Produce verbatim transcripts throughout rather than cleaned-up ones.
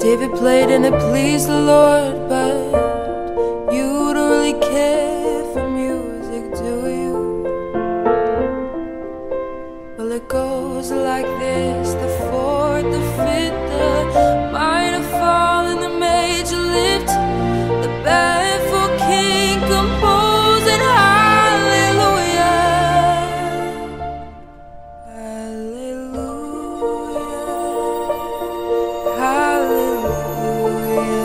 David played and it pleased the Lord, but you don't really care for music, do you? Well, it goes like this: the fourth, the fifth, the minor fall and the major lift, the barefoot king composing hallelujah, hallelujah, hallelujah,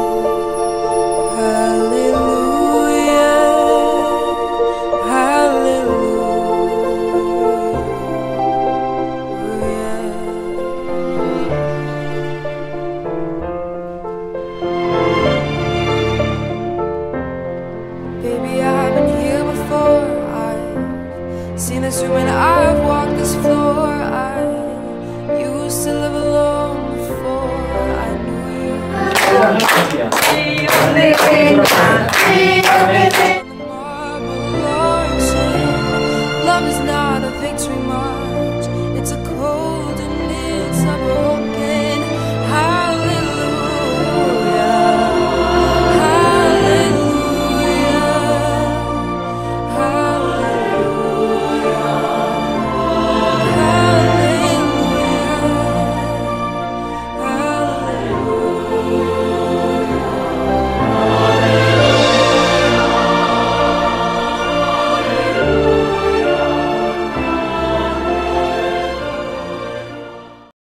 hallelujah, hallelujah. Baby, I've been here before. I've seen this room and I've walked this floor. I used to live alone before I knew you.